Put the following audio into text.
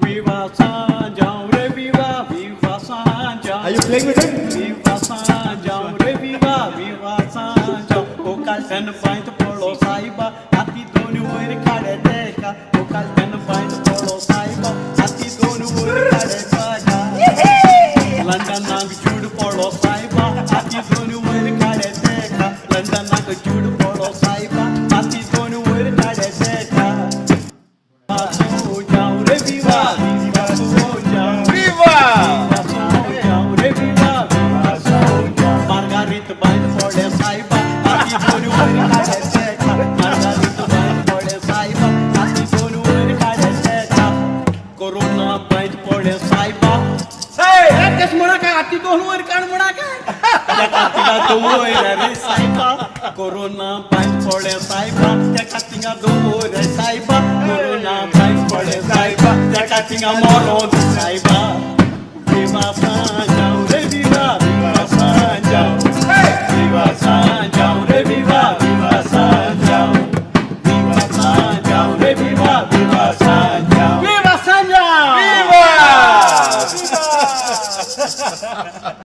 Viva Sao Joao, Viva Sao Joao. Are you playing with him? Viva Sao Joao, Viva Sao Joao. O Carlton Braganza polo saiba, ati donu oi kade deka. O Carlton Braganza polo saiba, ati donu oi kade deka. London nang judu polo saiba, ati donu oi kade deka. London nang judu polo saiba, ati donu oi kade deka. Corona band for the saiba, cutting a door, the saiba. Corona band for the saiba, cutting a more on the saiba. Viva Sao Joao, Viva Sao Joao. Viva Sao Joao, Viva Sao Joao. Viva Sao Joao, Viva Sao Joao. Viva Sao Joao! Viva!